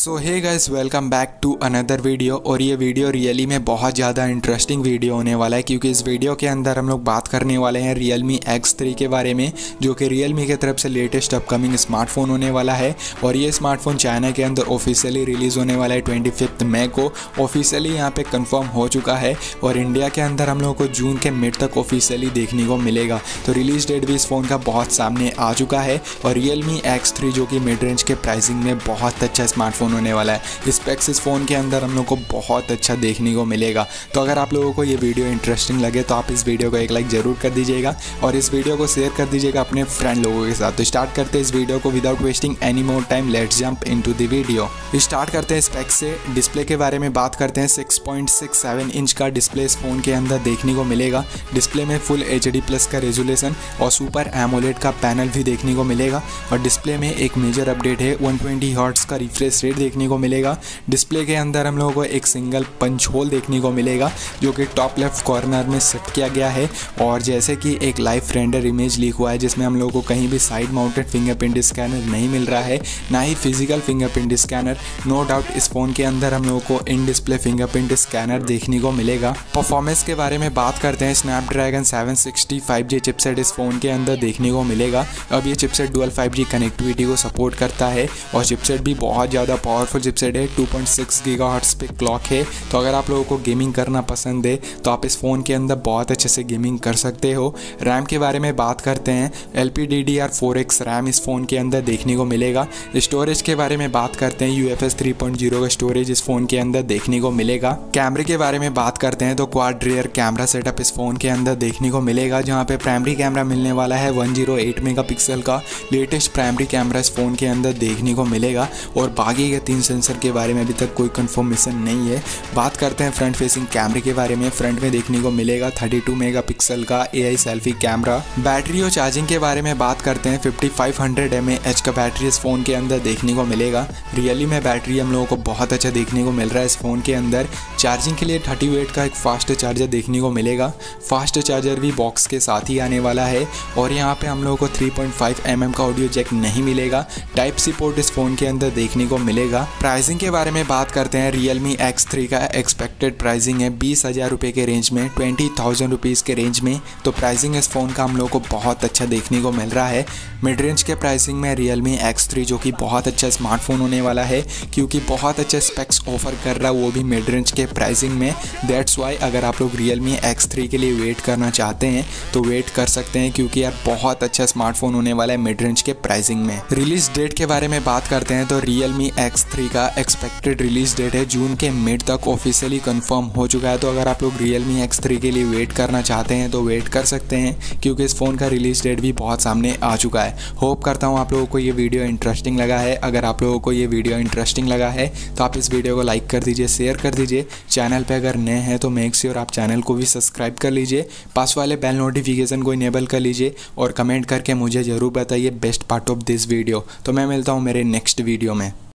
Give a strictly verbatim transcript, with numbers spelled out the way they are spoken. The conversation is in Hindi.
So hey guys, welcome back to another video. और ये वीडियो रियली में बहुत ज़्यादा इंटरेस्टिंग वीडियो होने वाला है, क्योंकि इस वीडियो के अंदर हम लोग बात करने वाले हैं Realme एक्स थ्री के बारे में, जो कि Realme की तरफ से लेटेस्ट अपकमिंग स्मार्टफोन होने वाला है। और ये स्मार्टफोन चाइना के अंदर ऑफिशियली रिलीज़ होने वाला है ट्वेंटी फिफ्थ मई को। ऑफिशियली यहाँ पे कंफर्म हो चुका है और इंडिया के अंदर हम लोगों को जून के मिड तक ऑफिशियली देखने को मिलेगा। तो रिलीज डेट भी इस फ़ोन का बहुत सामने आ चुका है। और Realme एक्स थ्री जो कि मिड रेंज के प्राइसिंग में बहुत अच्छा स्मार्टफोन होने वाला है। स्पेक्स इस फ़ोन के अंदर हम लोग को बहुत अच्छा देखने को मिलेगा। तो अगर आप लोगों को ये वीडियो इंटरेस्टिंग लगे तो आप इस वीडियो को एक लाइक ज़रूर कर दीजिएगा और इस वीडियो को शेयर कर दीजिएगा अपने फ्रेंड लोगों के साथ। तो स्टार्ट करते हैं इस वीडियो को without wasting any more time. Let's jump into the video. Start करते हैं स्पेक्स से। डिस्प्ले के बारे में बात करते हैं। Six point six seven inch का डिस्प्ले इस फ़ोन के अंदर देखने को मिलेगा। डिस्प्ले में फुल एच डी प्लस का रेजोल्यूशन और सुपर एमोलेड का पैनल भी देखने को मिलेगा। और डिस्प्ले में एक मेजर अपडेट है, वन ट्वेंटी हर्ट्ज का रिफ्रेश रेट देखने को मिलेगा। डिस्प्ले के अंदर हम लोगों को एक सिंगल पंच होल देखने को मिलेगा, जो कि टॉप लेफ्ट कॉर्नर में सेट किया गया है। और जैसे कि एक लाइव रेंडर इमेज लीक हुआ है, जिसमें हम लोगों को कहीं भी साइड माउंटेड फिंगरप्रिंट स्कैनर नहीं मिल रहा है, ना ही physical fingerprint scanner. No doubt इस फ़ोन के अंदर हम लोगों को इन डिस्प्ले फिंगरप्रिंट स्कैनर देखने को मिलेगा। परफॉर्मेंस के बारे में बात करते हैं। Snapdragon seven sixty five G chipset इस फ़ोन के अंदर देखने को मिलेगा। अब ये chipset dual five G connectivity को सपोर्ट करता है और चिपसेट भी बहुत ज़्यादा पावरफुल चिपसेट है। टू पॉइंट सिक्स गीगाहर्ट्ज पे क्लॉक है। तो अगर आप लोगों को गेमिंग करना पसंद है तो आप इस फ़ोन के अंदर बहुत अच्छे से गेमिंग कर सकते हो। रैम के बारे में बात करते हैं। L P D D R four X RAM इस फ़ोन के अंदर देखने को मिलेगा। स्टोरेज के बारे में बात करते हैं। U F S three point zero का स्टोरेज इस फ़ोन के अंदर देखने को मिलेगा। कैमरे के बारे में बात करते हैं तो क्वाड रियर कैमरा सेटअप इस फ़ोन के अंदर देखने को मिलेगा, जहाँ पे प्राइमरी कैमरा मिलने वाला है वन ज़ीरो एट मेगापिक्सल का। लेटेस्ट प्राइमरी कैमरा इस फ़ोन के अंदर देखने को मिलेगा। और बाकी के तीन सेंसर के बारे में अभी तक कोई कंफर्मेशन नहीं है। बात करते हैं फ्रंट फेसिंग कैमरे के बारे में। फ्रंट में देखने को मिलेगा थर्टी टू मेगापिक्सल का A I selfie camera. Battery और चार्जिंग के बारे में बात करते हैं। Fifty five hundred M A H का बैटरी इस फ़ोन के अंदर देखने को मिलेगा। रियली में बैटरी हम लोगों को बहुत अच्छा देखने को मिल रहा है इस फ़ोन के अंदर। चार्जिंग के लिए थर्टी वेट का एक फास्ट चार्जर देखने को मिलेगा। फास्ट चार्जर भी बॉक्स के साथ ही आने वाला है। और यहाँ पे हम लोगों को three point five M M का ऑडियो जैक नहीं मिलेगा। टाइप सी पोर्ट इस फ़ोन के अंदर देखने को मिलेगा। प्राइसिंग के बारे में बात करते हैं। Realme एक्स थ्री का एक्सपेक्टेड प्राइसिंग है बीस हज़ार रुपये के रेंज में, ट्वेंटी थाउजेंड रुपीज़ के रेंज में। तो प्राइसिंग इस फ़ोन का हम लोग को बहुत अच्छा देखने को मिल रहा है। मिड रेंज के प्राइसिंग में Realme एक्स थ्री जो कि बहुत अच्छा स्मार्टफोन होने वाला है, क्योंकि बहुत अच्छा स्पेक्स ऑफर कर रहा है, वो भी मिड रेंज के प्राइसिंग में। दैट्स वाई अगर आप लोग Realme एक्स थ्री के लिए वेट करना चाहते हैं तो वेट कर सकते हैं, क्योंकि यार बहुत अच्छा स्मार्टफोन होने वाला है मिड रेंज के प्राइसिंग में। रिलीज डेट के बारे में बात करते हैं तो Realme एक्स थ्री का एक्सपेक्टेड रिलीज डेट है जून के मिड तक ऑफिशियली कंफर्म हो चुका है। तो अगर आप लोग Realme एक्स थ्री के लिए वेट करना चाहते हैं तो वेट कर सकते हैं, क्योंकि इस फ़ोन का रिलीज डेट भी बहुत सामने आ चुका है। होप करता हूँ आप लोगों को ये वीडियो इंटरेस्टिंग लगा है। अगर आप लोगों को ये वीडियो इंटरेस्टिंग लगा है तो आप इस वीडियो को लाइक कर दीजिए, शेयर कर दीजिए। चैनल पर अगर नए हैं तो मेक श्योर आप चैनल को भी सब्सक्राइब कर लीजिए। पास वाले बेल नोटिफिकेशन को इनेबल कर लीजिए और कमेंट करके मुझे ज़रूर बताइए best part of this video. तो मैं मिलता हूँ मेरे नेक्स्ट वीडियो में।